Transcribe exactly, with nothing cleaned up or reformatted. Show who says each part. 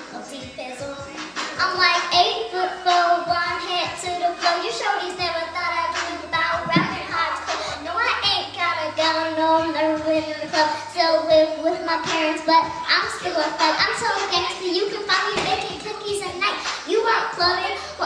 Speaker 1: a deep pizzle. I'm like eight foot four, one head to the floor. You shorties never thought I'd dream about rapping hardcore. No, I ain't got a gun, no, I'm never been in the club. Still live with my parents, but I'm still a thug. I'm so gangster, you can find me baking cookies at night. You weren't clubbing.